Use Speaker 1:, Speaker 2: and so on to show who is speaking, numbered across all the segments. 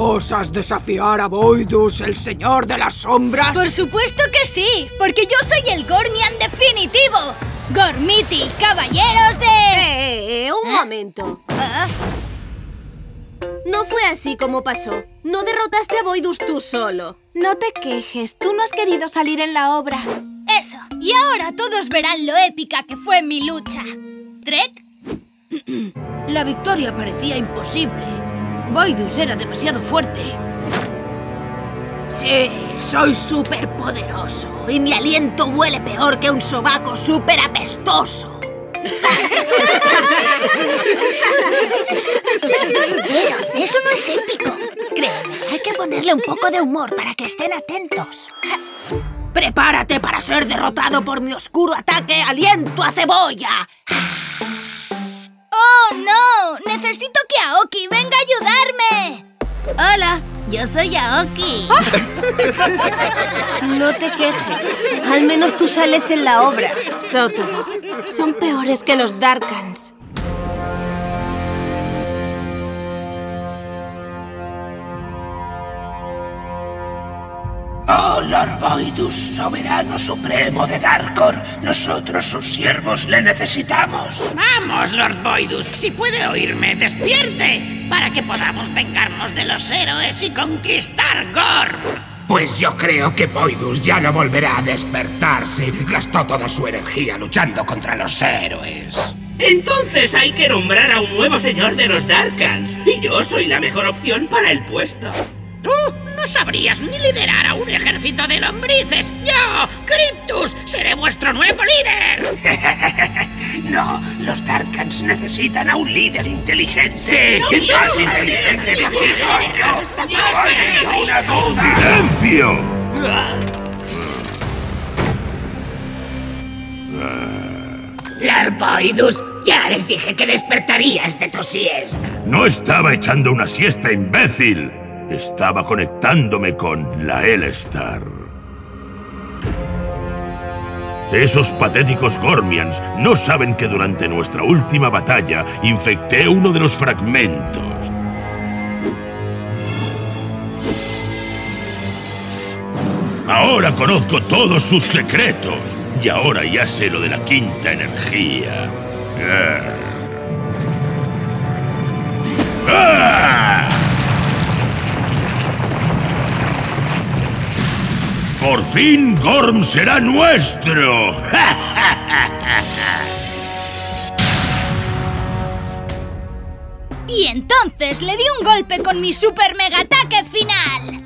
Speaker 1: ¿Osas desafiar a Voidus, el señor de las sombras?
Speaker 2: ¡Por supuesto que sí! ¡Porque yo soy el Gormian definitivo! ¡Gormiti, caballeros de...!
Speaker 3: Un momento. No fue así como pasó. No derrotaste a Voidus tú solo.
Speaker 4: No te quejes, tú no has querido salir en la obra.
Speaker 2: Eso, y ahora todos verán lo épica que fue mi lucha. ¿Trek?
Speaker 5: La victoria parecía imposible. Voidus era demasiado fuerte.
Speaker 3: Sí, soy súper poderoso y mi aliento huele peor que un sobaco súper apestoso.
Speaker 6: Pero eso no es épico. Créeme, hay que ponerle un poco de humor para que estén atentos.
Speaker 3: Prepárate para ser derrotado por mi oscuro ataque aliento a cebolla.
Speaker 2: ¡Oh, no! ¡Necesito que Aoki venga a ayudarme!
Speaker 5: Hola, yo soy Aoki.
Speaker 4: No te quejes. Al menos tú sales en la obra. Sótomo, son peores que los Darkans.
Speaker 7: Oh, Lord Voidus, soberano supremo de Darkor, nosotros sus siervos le necesitamos.
Speaker 8: Vamos, Lord Voidus, si puede oírme, despierte, para que podamos vengarnos de los héroes y conquistar Gorm.
Speaker 7: Pues yo creo que Voidus ya no volverá a despertarse. Gastó toda su energía luchando contra los héroes.
Speaker 9: Entonces hay que nombrar a un nuevo señor de los Darkans, y yo soy la mejor opción para el puesto.
Speaker 8: Tú no sabrías ni liderar a un ejército de lombrices. Yo, Cryptus, seré vuestro nuevo líder.
Speaker 7: No, los Darkans necesitan a un líder inteligente. Sí, y más inteligente de aquí soy yo. No hay ninguna duda. ¡Silencio!
Speaker 8: Lord Voidus, ya les dije que despertarías de tu siesta.
Speaker 10: No estaba echando una siesta, imbécil. Estaba conectándome con la L-Star. Esos patéticos Gormians no saben que durante nuestra última batalla infecté uno de los fragmentos. Ahora conozco todos sus secretos. Y ahora ya sé lo de la quinta energía. ¡Ah! ¡Por fin Gorm será nuestro!
Speaker 2: Y entonces le di un golpe con mi super mega ataque final.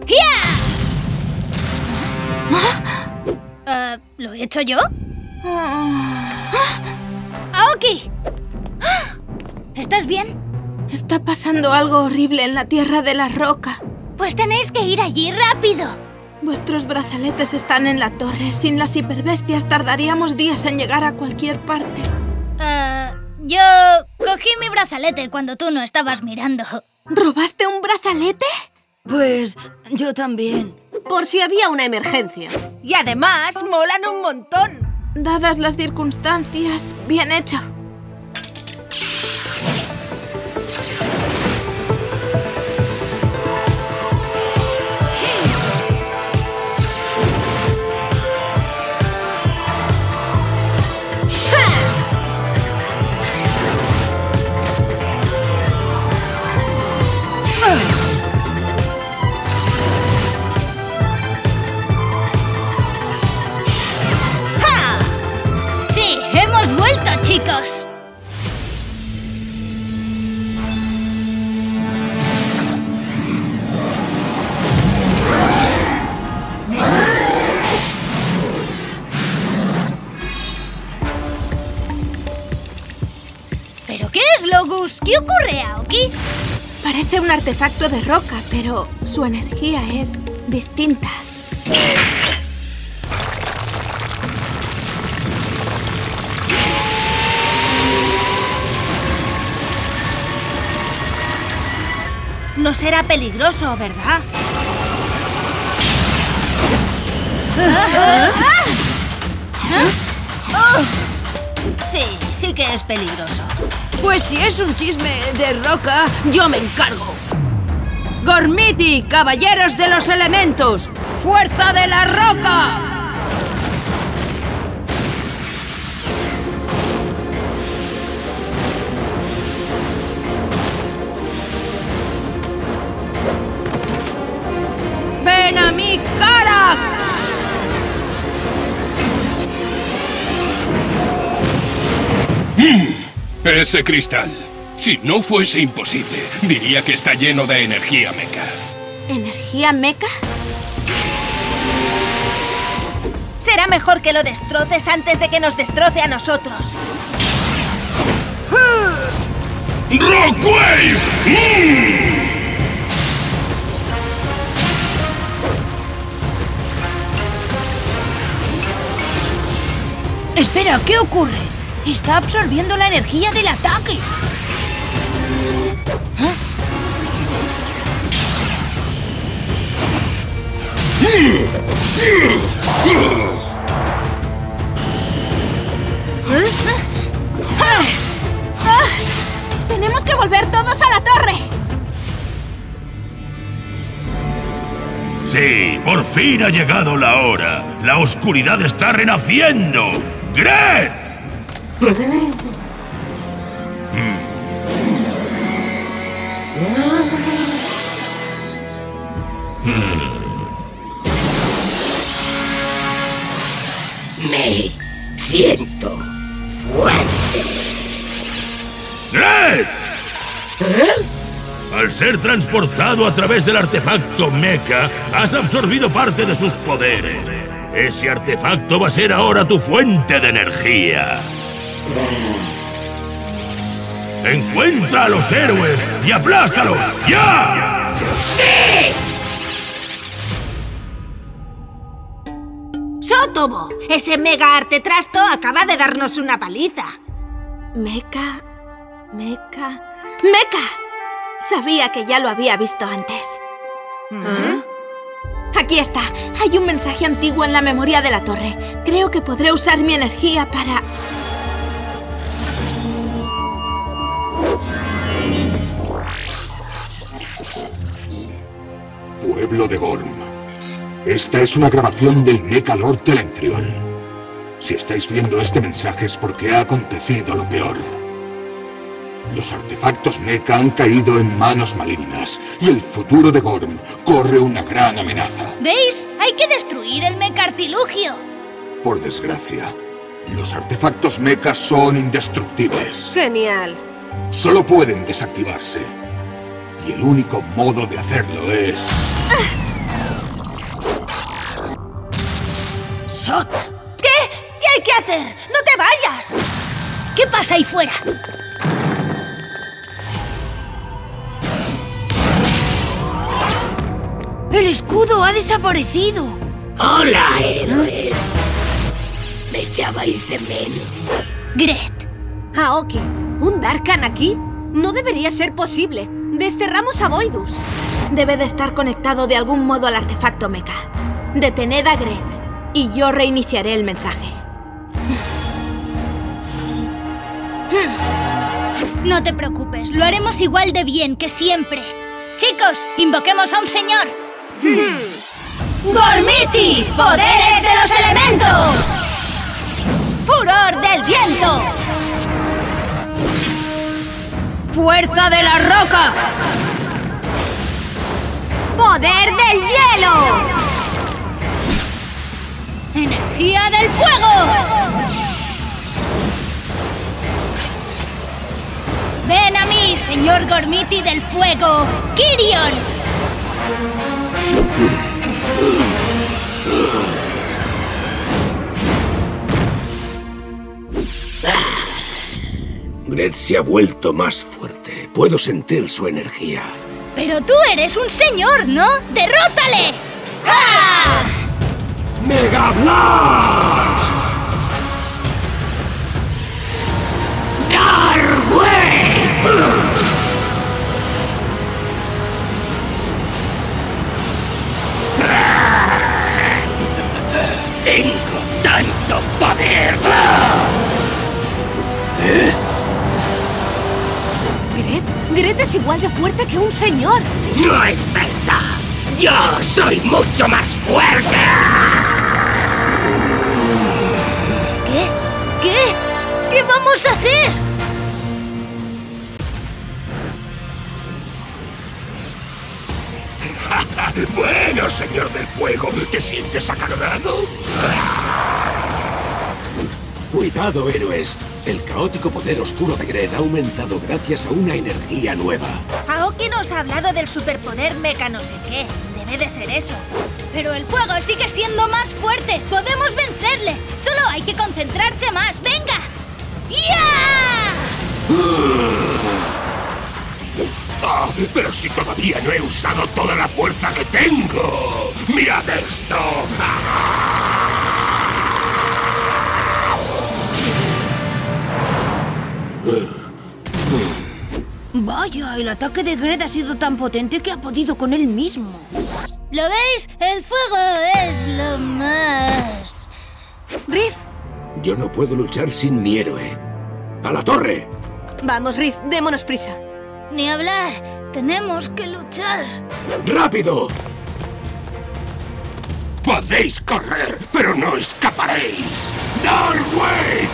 Speaker 2: ¡Ya! ¿Lo he hecho yo? ¡Aoki! ¿Estás bien?
Speaker 4: Está pasando algo horrible en la Tierra de la Roca.
Speaker 2: Pues tenéis que ir allí rápido.
Speaker 4: Vuestros brazaletes están en la torre. Sin las hiperbestias tardaríamos días en llegar a cualquier parte.
Speaker 2: Yo cogí mi brazalete cuando tú no estabas mirando.
Speaker 4: ¿Robaste un brazalete?
Speaker 5: Pues yo también.
Speaker 3: Por si había una emergencia.
Speaker 5: Y además, molan un montón.
Speaker 4: Dadas las circunstancias, bien hecho.
Speaker 2: ¡Sí! ¡Hemos vuelto, chicos! ¿Pero qué es, Logus? ¿Qué ocurre, Aoki?
Speaker 4: Parece un artefacto de roca, pero su energía es distinta.
Speaker 5: No será peligroso, ¿verdad? Sí que es peligroso.
Speaker 11: Pues si es un chisme de roca, yo me encargo.
Speaker 5: Gormiti, caballeros de los elementos. ¡Fuerza de la roca! ¡Ven a mi cara!
Speaker 11: Ese cristal. Si no fuese imposible, diría que está lleno de energía mecha.
Speaker 4: ¿Energía mecha?
Speaker 5: Será mejor que lo destroces antes de que nos destroce a nosotros.
Speaker 10: ¡Rockwave!
Speaker 5: Espera, ¿qué ocurre? Está absorbiendo la energía del ataque.
Speaker 4: ¡Tenemos que volver todos a la torre!
Speaker 10: Sí, por fin ha llegado la hora. La oscuridad está renaciendo. ¡Gret!
Speaker 7: Me siento fuerte.
Speaker 10: ¡Gret! Al ser transportado a través del artefacto mecha, has absorbido parte de sus poderes. Ese artefacto va a ser ahora tu fuente de energía. ¡Encuentra a los héroes y aplástalos! ¡Ya!
Speaker 7: ¡Sí!
Speaker 5: ¡Sótobo! Ese mega artetrasto acaba de darnos una paliza.
Speaker 4: Mecha... Sabía que ya lo había visto antes. Aquí está. Hay un mensaje antiguo en la memoria de la torre. Creo que podré usar mi energía para...
Speaker 12: Pueblo de Gorm. Esta es una grabación del Mecha Lord Telectrion. Si estáis viendo este mensaje es porque ha acontecido lo peor. Los artefactos mecha han caído en manos malignas y el futuro de Gorm corre una gran amenaza.
Speaker 2: ¿Veis? Hay que destruir el mecartilugio.
Speaker 12: Por desgracia, los artefactos mecha son indestructibles.
Speaker 4: Genial.
Speaker 12: Solo pueden desactivarse. Y el único modo de hacerlo es...
Speaker 5: ¡Sot! ¿Qué? ¿Qué hay que hacer? ¡No te vayas!
Speaker 2: ¿Qué pasa ahí fuera?
Speaker 5: ¡El escudo ha desaparecido!
Speaker 7: ¡Hola, héroes! ¿Me echabais de menos?
Speaker 2: Gret.
Speaker 4: Aoki, ¿un Darkan aquí? No debería ser posible. Desterramos a Voidus. Debe de estar conectado de algún modo al artefacto mecha. Detened a Gret y yo reiniciaré el mensaje.
Speaker 2: No te preocupes, lo haremos igual de bien que siempre. Chicos, invoquemos a un señor.
Speaker 5: ¡Gormiti! ¡Poderes de los elementos! ¡Furor del viento! ¡Fuerza de la roca! ¡Poder del hielo!
Speaker 2: ¡Energía del fuego! ¡Ven a mí, señor Gormiti del fuego! ¡Kyrion!
Speaker 7: Gret se ha vuelto más fuerte. Puedo sentir su energía.
Speaker 2: Pero tú eres un señor, ¿no? ¡Derrótale!
Speaker 5: ¡Ah!
Speaker 7: ¡Mega Blast! ¡Darkwave! ¡Tengo tanto poder!
Speaker 4: ¿Gret? ¿Gret es igual igual de fuerte que un señor.
Speaker 7: ¡No es verdad! ¡Yo soy mucho más fuerte!
Speaker 2: ¿Qué vamos a hacer?
Speaker 7: Bueno, señor del fuego, ¿te sientes acalorado? Cuidado, héroes. El caótico poder oscuro de Gred ha aumentado gracias a una energía nueva.
Speaker 6: Aoki nos ha hablado del superpoder meca no sé qué. Debe de ser eso.
Speaker 2: Pero el fuego sigue siendo más fuerte. ¡Podemos vencerle! Solo hay que concentrarse más. ¡Venga! ¡Ya!
Speaker 7: ¡Ah! ¡Pero si todavía no he usado toda la fuerza que tengo! ¡Mirad esto!
Speaker 5: Vaya, el ataque de Gred ha sido tan potente que ha podido con él mismo.
Speaker 2: ¿Lo veis? El fuego es lo más...
Speaker 4: Riff.
Speaker 7: Yo no puedo luchar sin mi héroe. ¡A la torre!
Speaker 4: Vamos, Riff, démonos prisa.
Speaker 2: Ni hablar. Tenemos que luchar.
Speaker 7: ¡Rápido! Podéis correr, pero no escaparéis. ¡Darway!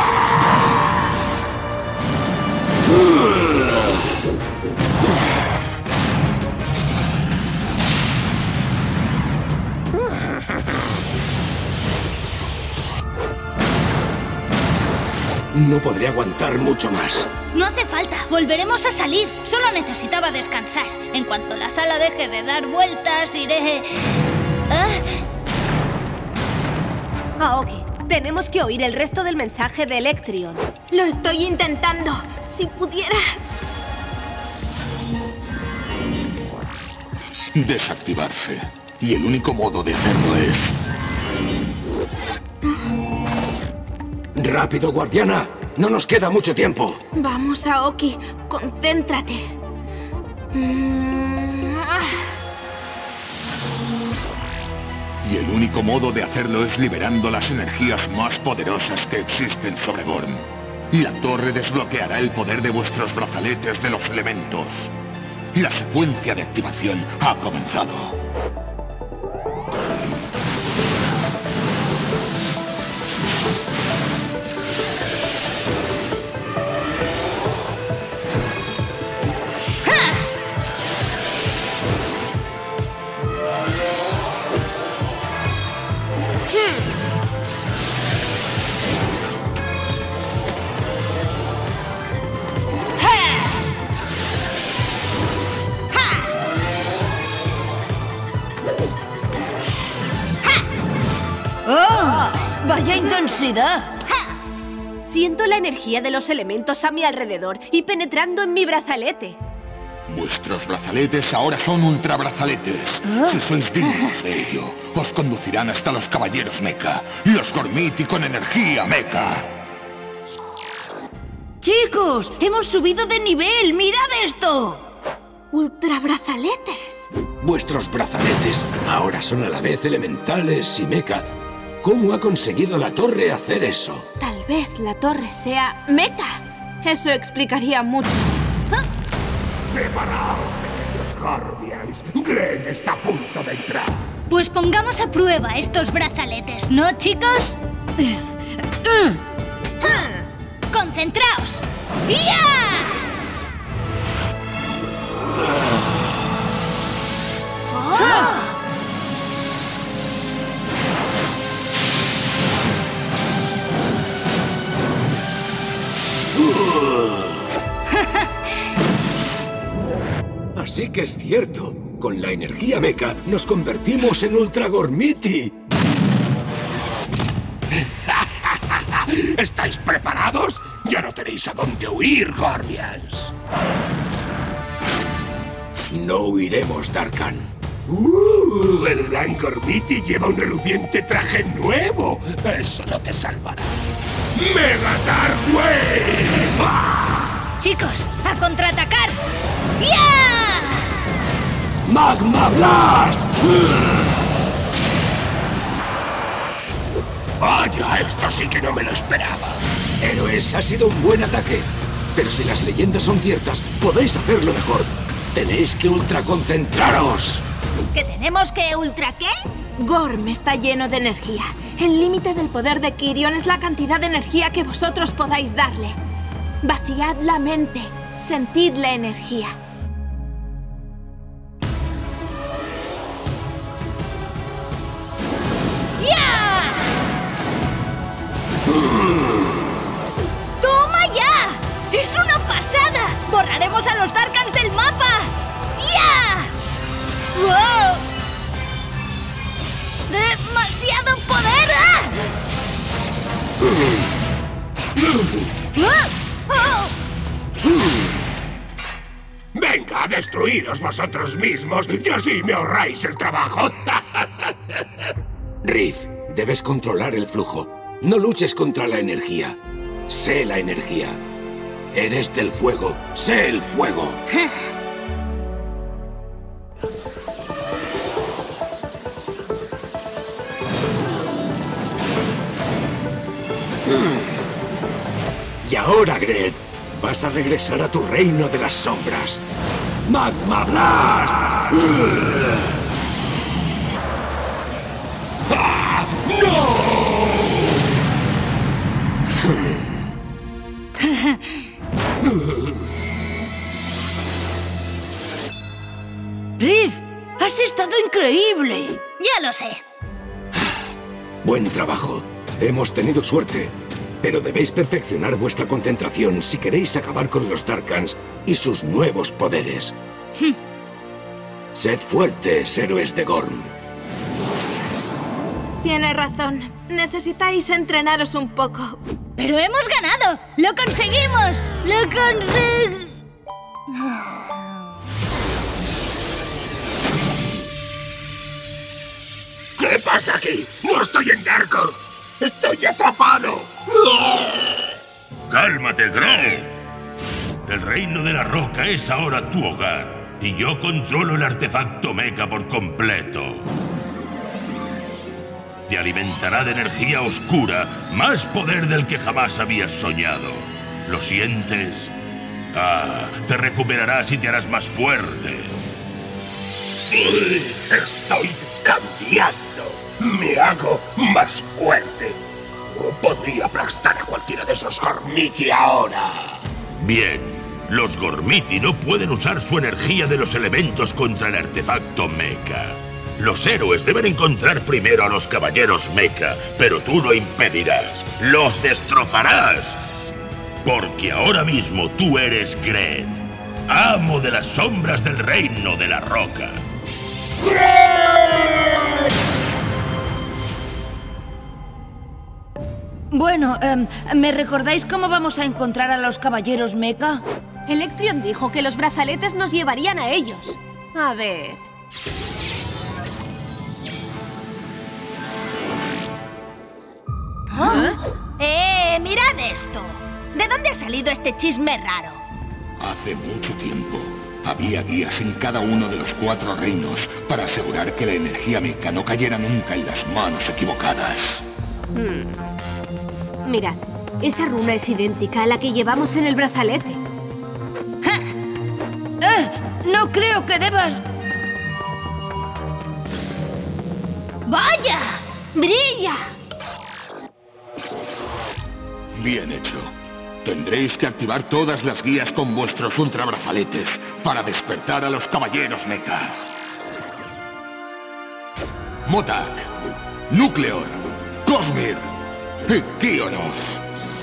Speaker 7: No podré aguantar mucho más.
Speaker 2: No hace falta, volveremos a salir. Solo necesitaba descansar. En cuanto la sala deje de dar vueltas, iré...
Speaker 4: Aoki, tenemos que oír el resto del mensaje de Electrion.
Speaker 3: Lo estoy intentando. Si pudiera...
Speaker 12: Desactivarse. Y el único modo de hacerlo es...
Speaker 7: ¡Rápido, guardiana! ¡No nos queda mucho tiempo!
Speaker 3: Vamos, Aoki. Concéntrate.
Speaker 12: Y el único modo de hacerlo es liberando las energías más poderosas que existen sobre Gorm. La torre desbloqueará el poder de vuestros brazaletes de los elementos. La secuencia de activación ha comenzado.
Speaker 5: ¡Oh! ¡Vaya intensidad!
Speaker 4: Siento la energía de los elementos a mi alrededor y penetrando en mi brazalete.
Speaker 12: Vuestros brazaletes ahora son ultrabrazaletes. Si sois dignos de ello, os conducirán hasta los caballeros mecha, los Gormiti con energía mecha.
Speaker 5: ¡Chicos! ¡Hemos subido de nivel! ¡Mirad esto!
Speaker 3: ¡Ultrabrazaletes!
Speaker 7: Vuestros brazaletes ahora son a la vez elementales y mecha. ¿Cómo ha conseguido la torre hacer eso?
Speaker 3: Tal vez la torre sea mecha. Eso explicaría mucho.
Speaker 7: ¡Preparaos, pequeños Gormians! ¡Gred está a punto de entrar!
Speaker 2: Pues pongamos a prueba estos brazaletes, ¿no, chicos? ¡Concentraos! ¡Ya!
Speaker 7: Así que es cierto. Con la energía mecha nos convertimos en Ultra Gormiti. ¿Estáis preparados? Ya no tenéis a dónde huir, Gormians. No huiremos, Darkan. El gran Gormiti lleva un reluciente traje nuevo. Eso no te salvará. ¡Mega Darkwave!
Speaker 2: Chicos, a contraatacar. ¡Ya!
Speaker 7: ¡Magma Blast! Vaya, esto sí que no me lo esperaba. Héroes, ha sido un buen ataque. Pero si las leyendas son ciertas, podéis hacerlo mejor. Tenéis que ultraconcentraros.
Speaker 3: ¿Que tenemos que ultra qué?
Speaker 4: Gorm está lleno de energía. El límite del poder de Quirion es la cantidad de energía que vosotros podáis darle. Vaciad la mente. Sentid la energía.
Speaker 2: ¡Ya! ¡Toma ya! ¡Es una pasada! ¡Borraremos a los Darkans del mapa! ¡Ya! ¡Wow! ¡Demasiado poder! ¡Ah! ¡Ah! ¡Oh!
Speaker 7: Venga, a destruiros vosotros mismos y así me ahorráis el trabajo. Riff, debes controlar el flujo. No luches contra la energía. Sé la energía. Eres del fuego. Sé el fuego. Y ahora, Gret, vas a regresar a tu reino de las sombras. ¡Magma Blast! ¡Ah! ¡No!
Speaker 5: Riff, has estado increíble.
Speaker 2: Ya lo sé.
Speaker 7: Buen trabajo. Hemos tenido suerte. Pero debéis perfeccionar vuestra concentración si queréis acabar con los Darkans y sus nuevos poderes. Sed fuertes, héroes de Gorm.
Speaker 4: Tiene razón. Necesitáis entrenaros un poco.
Speaker 2: ¡Pero hemos ganado! ¡Lo conseguimos! ¡Lo conseguimos!
Speaker 7: ¿Qué pasa aquí? ¡No estoy en Darkor! ¡Estoy atrapado!
Speaker 10: ¡Cálmate, Gret! El reino de la roca es ahora tu hogar, y yo controlo el artefacto mecha por completo. Te alimentará de energía oscura, más poder del que jamás habías soñado. ¿Lo sientes? Ah, te recuperarás y te harás más fuerte.
Speaker 7: Sí, estoy cambiando. Me hago más fuerte. Podría aplastar a cualquiera de esos Gormiti ahora.
Speaker 10: Bien, los Gormiti no pueden usar su energía de los elementos contra el artefacto mecha. Los héroes deben encontrar primero a los caballeros mecha, pero tú lo impedirás. ¡Los destrozarás! Porque ahora mismo tú eres Gret, amo de las sombras del reino de la roca.
Speaker 5: Bueno, ¿me recordáis cómo vamos a encontrar a los caballeros mecha?
Speaker 4: Electrion dijo que los brazaletes nos llevarían a ellos. A ver...
Speaker 3: ¿Ah? ¡Mirad esto! ¿De dónde ha salido este chisme raro?
Speaker 12: Hace mucho tiempo había guías en cada uno de los 4 reinos para asegurar que la energía mecha no cayera nunca en las manos equivocadas.
Speaker 4: Mirad, esa runa es idéntica a la que llevamos en el brazalete.
Speaker 5: No creo que debas...
Speaker 2: ¡Vaya!
Speaker 3: ¡Brilla!
Speaker 12: Bien hecho. Tendréis que activar todas las guías con vuestros ultrabrazaletes para despertar a los caballeros mecha. Motak, Núcleor, Cosmir y Kionos.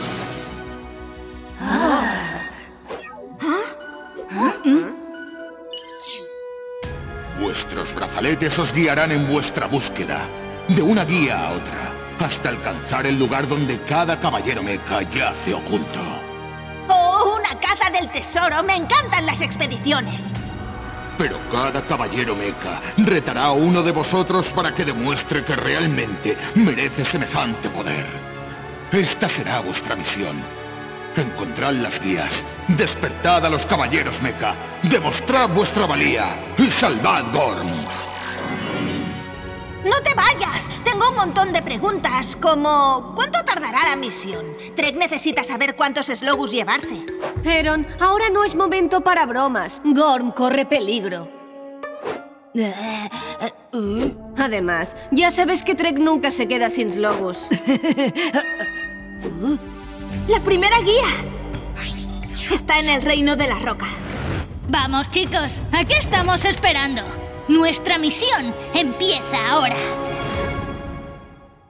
Speaker 12: Vuestros brazaletes os guiarán en vuestra búsqueda, de una guía a otra, hasta alcanzar el lugar donde cada caballero mecha yace oculto.
Speaker 3: ¡Oh, una caza del tesoro! ¡Me encantan las expediciones!
Speaker 12: Pero cada caballero mecha retará a uno de vosotros para que demuestre que realmente merece semejante poder. Esta será vuestra misión. Encontrad las guías, despertad a los caballeros mecha, demostrad vuestra valía y salvad Gorm.
Speaker 3: ¡No te vayas! Tengo un montón de preguntas, como... ¿cuánto tardará la misión? Trek necesita saber cuántos Slogus llevarse.
Speaker 4: Heron, ahora no es momento para bromas. Gorm corre peligro. Además, ya sabes que Trek nunca se queda sin Slogus.
Speaker 3: ¡La primera guía! Está en el reino de la roca.
Speaker 2: Vamos, chicos, ¿a qué estamos esperando? Nuestra misión empieza ahora.